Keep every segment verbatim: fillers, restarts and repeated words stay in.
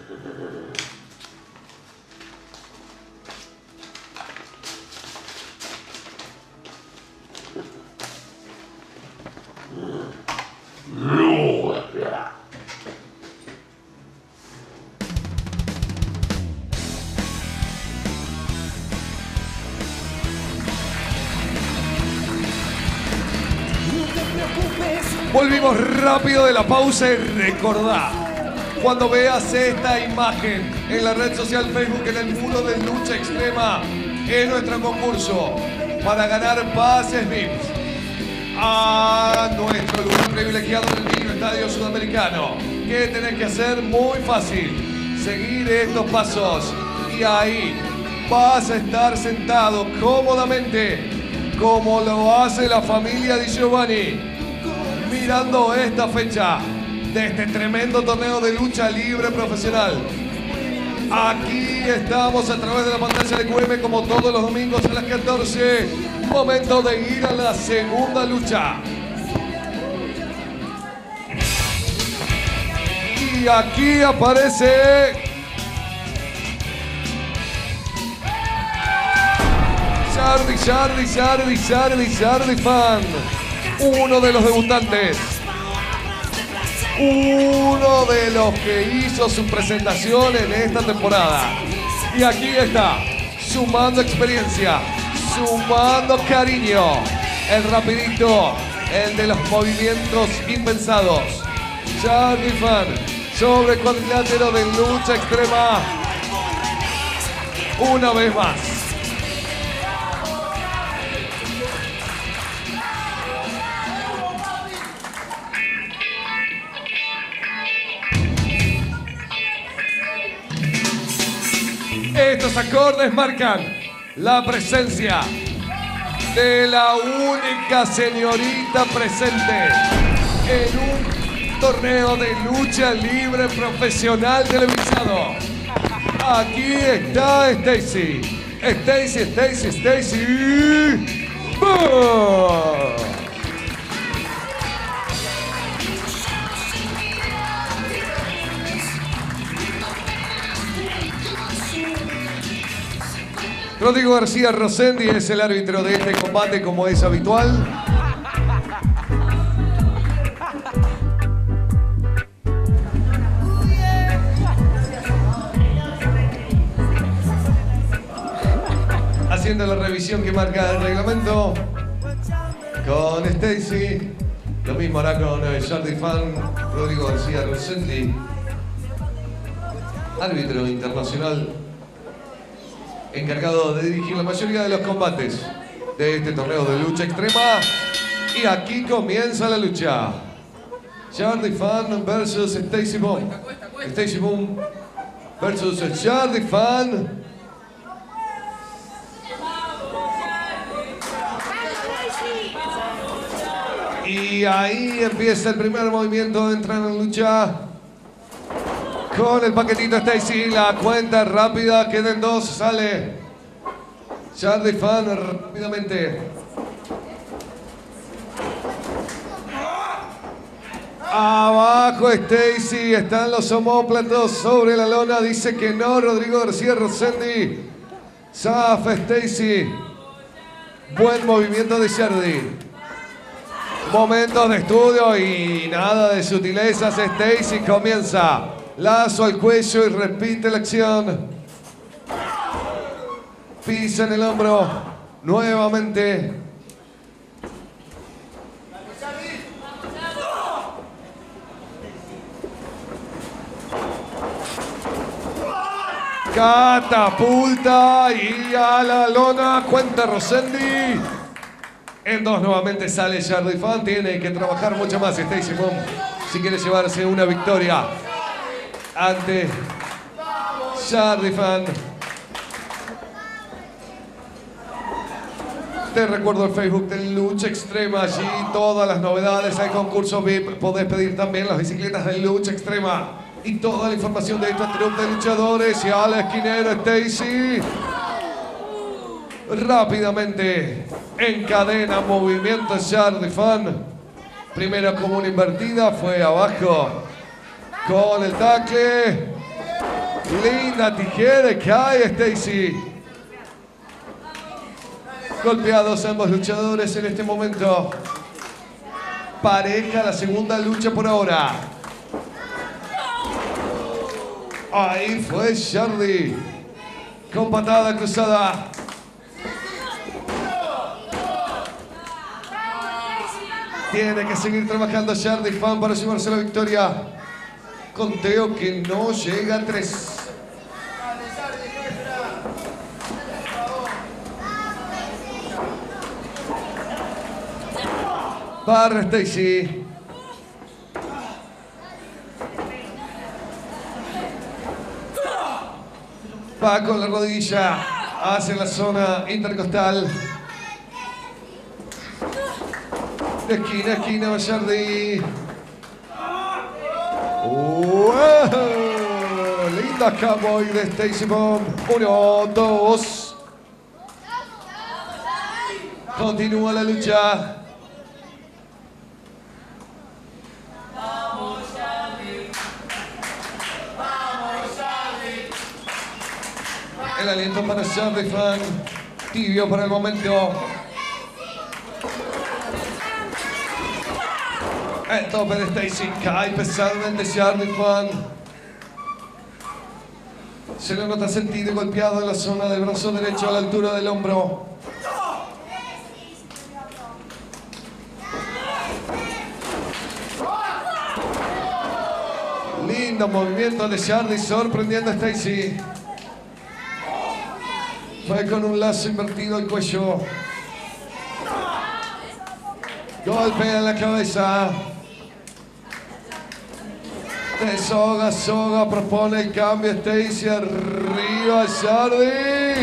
Volvimos rápido de la pausa y recordá, cuando veas esta imagen en la red social Facebook, en el muro de Lucha Extrema, es nuestro concurso para ganar pases V I Ps a nuestro lugar privilegiado en el Micro Estadio Sudamericano. ¿Qué tenés que hacer? Muy fácil. Seguir estos pasos y ahí vas a estar sentado cómodamente, como lo hace la familia Di Giovanni, mirando esta fecha de este tremendo torneo de lucha libre profesional. Aquí estamos a través de la pantalla de Q M como todos los domingos a las catorce. Momento de ir a la segunda lucha. Y aquí aparece Charlie, Charlie, Charlie, Charlie, Charlie Fan. Uno de los debutantes, uno de los que hizo su presentación en esta temporada. Y aquí está, sumando experiencia, sumando cariño, el rapidito, el de los movimientos impensados. Charlie Fan, sobre el cuadrilátero de lucha extrema, una vez más. Estos acordes marcan la presencia de la única señorita presente en un torneo de lucha libre profesional televisado. Aquí está Stacy. Stacy, Stacy, Stacy. ¡Boom! Rodrigo García Rosendi es el árbitro de este combate, como es habitual. Haciendo la revisión que marca el reglamento con Stacy. Lo mismo hará con Charlie Fan, Rodrigo García Rosendi, árbitro internacional, encargado de dirigir la mayoría de los combates de este torneo de lucha extrema. Y aquí comienza la lucha. Charlie Fan versus Stacy Boom. Stacy Boom versus Charlie Fan. Y ahí empieza el primer movimiento, entran en lucha. Con el paquetito Stacy, la cuenta rápida, quedan dos, sale Charlie Fan rápidamente. Abajo Stacy, están los omóplatos sobre la lona, dice que no Rodrigo García Rosendi. Zafa Stacy. Buen movimiento de Charlie. Momentos de estudio y nada de sutilezas. Stacy comienza. Lazo al cuello y repite la acción. Pisa en el hombro. Nuevamente. Catapulta y a la lona. Cuenta Rosendi. En dos nuevamente sale Charlie Fan. Tiene que trabajar mucho más Stacy Boom si quiere llevarse una victoria ante Charlie Fan. Te recuerdo el Facebook de Lucha Extrema. Allí todas las novedades. Hay concursos V I P. Podés pedir también las bicicletas de Lucha Extrema. Y toda la información de estos triunfos de luchadores. Y a la esquinera Stacy. Rápidamente encadena movimiento Charlie Fan. Primero como una invertida. Fue abajo con el tackle. Linda tijera, cae Stacy. Golpeados ambos luchadores en este momento. Pareja la segunda lucha por ahora. Ahí fue Charlie. Con patada cruzada. Tiene que seguir trabajando Charlie Fan para llevarse la victoria. Conteo que no llega a tres. Barra Stacy. Va con la rodilla hacia la zona intercostal. De esquina a esquina va Charlie. ¡Wow! Linda cowboy de Stacy Bomb. Uno, dos. Continúa la lucha. El aliento para Charlie Fan. Tibio para el momento. El tope de Stacy cae pesadamente Charlie Fan. Se le nota sentido y golpeado en la zona del brazo derecho a la altura del hombro. Lindo movimiento de Charlie sorprendiendo a Stacy. Fue con un lazo invertido al cuello. Golpea en la cabeza. De soga a soga propone el cambio Stacy. Arriba Charlie.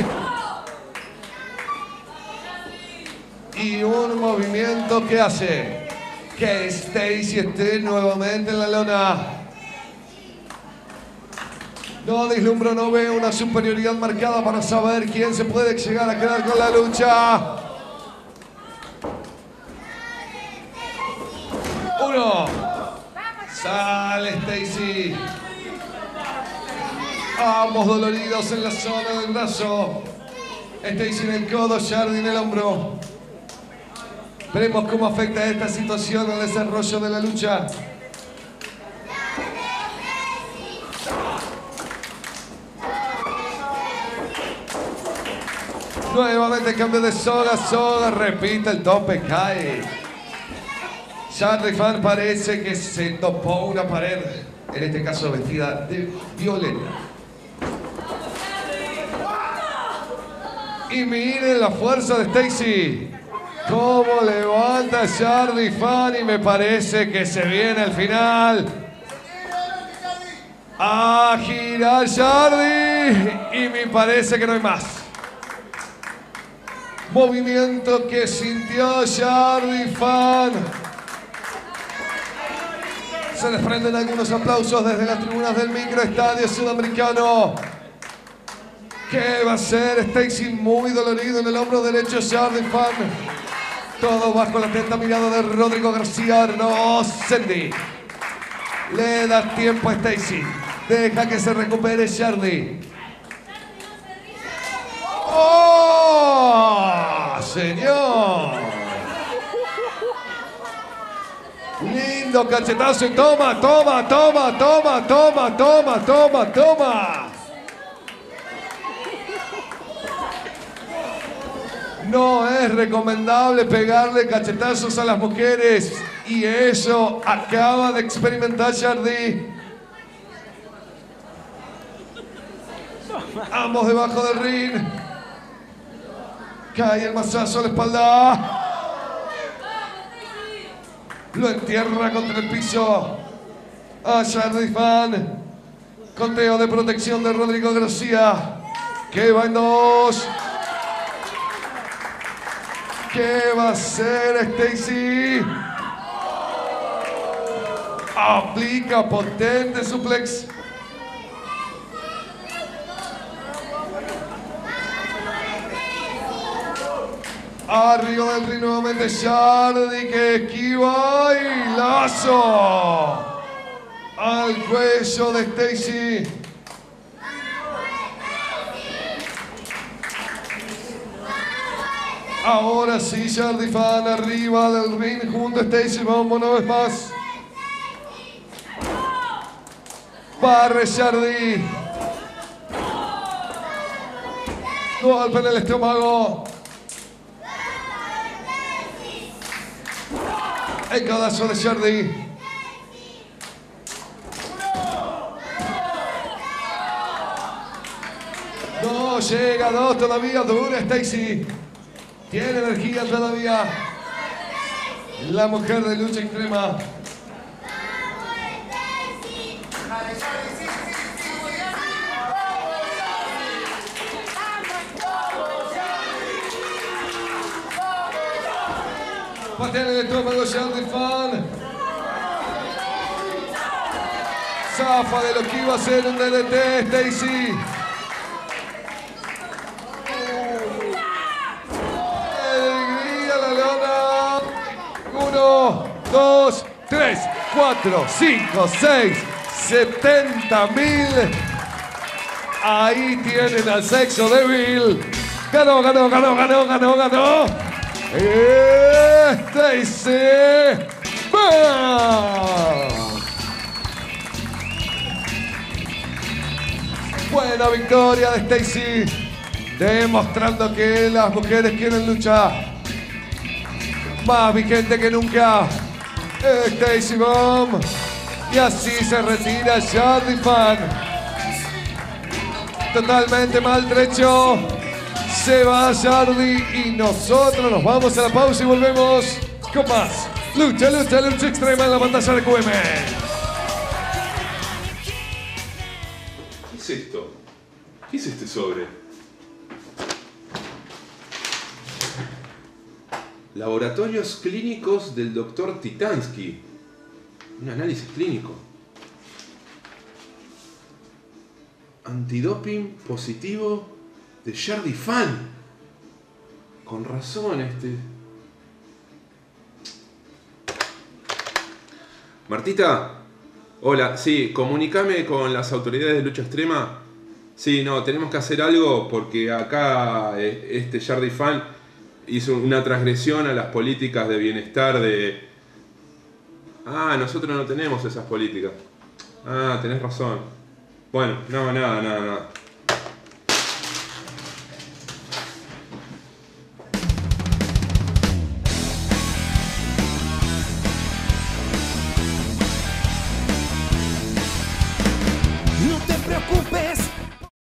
Y un movimiento que hace que Stacy esté nuevamente en la lona. No vislumbro, no veo una superioridad marcada para saber quién se puede llegar a quedar con la lucha. Uno. Sale Stacy. Ambos doloridos en la zona del brazo. Stacy en el codo, Charlie en el hombro. Veremos cómo afecta esta situación al desarrollo de la lucha. Nuevamente cambio de soga a soga, repite el tope, cae. Charlie Fan parece que se topó una pared, en este caso vestida de violeta. Y miren la fuerza de Stacy. Cómo levanta Charlie Fan y me parece que se viene el final. A girar Charlie y me parece que no hay más. Movimiento que sintió Charlie Fan. Se desprenden algunos aplausos desde las tribunas del microestadio sudamericano. ¿Qué va a hacer Stacy? Muy dolorido en el hombro derecho Charlie Fan. Todo bajo la atenta mirada de Rodrigo García. No, Sandy. Le da tiempo a Stacy. Deja que se recupere Charlie. ¡Oh, señor! Lindo cachetazo y toma, toma, toma, toma, toma, toma, toma, toma. No es recomendable pegarle cachetazos a las mujeres y eso acaba de experimentar Charlie. Ambos debajo del ring. Cae el mazazo a la espalda. Lo entierra contra el piso. A Charlie Fan. Conteo de protección de Rodrigo García. Que va en dos. ¿Qué va a hacer Stacy? Aplica potente suplex. Arriba del ring nuevamente Charlie que esquiva y lazo al cuello de Stacy. Ahora sí, Jardy Fan arriba del ring junto a Stacy Bomb una vez más. Barre Jardy. Golpe en el estómago. El codazo de Jardy. No llega, dos todavía, dura Stacy. Tiene energía todavía. La mujer de lucha extrema. Patea en el estómago Jardy Fan. Zafa de lo que iba a ser un D D T, Stacy. Dos, tres, cuatro, cinco, seis, setenta mil. Ahí tienen al sexo débil. Ganó, ganó, ganó, ganó, ganó, ganó. Stacy Bomb. Buena victoria de Stacy, demostrando que las mujeres quieren luchar. Más vigente que nunca, Stacy Bomb. Y así se retira Jardy Fan. Totalmente maltrecho. Se va Jardy y nosotros nos vamos a la pausa y volvemos con más lucha, lucha, lucha extrema en la pantalla de Q M. ¿Qué es esto? ¿Qué es este sobre? Laboratorios clínicos del doctor Titansky. Un análisis clínico. Antidoping positivo de Jardy Fan. Con razón este. Martita, hola, sí, comunícame con las autoridades de lucha extrema. Sí, no, tenemos que hacer algo porque acá este Jardy Fan hizo una transgresión a las políticas de bienestar de... Ah, nosotros no tenemos esas políticas. Ah, tenés razón. Bueno, no, nada, nada, nada.